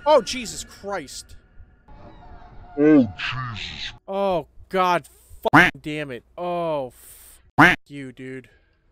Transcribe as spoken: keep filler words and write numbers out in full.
Oh, Jesus Christ. Oh, Jesus. Oh, God fucking damn it. Oh, f you, dude.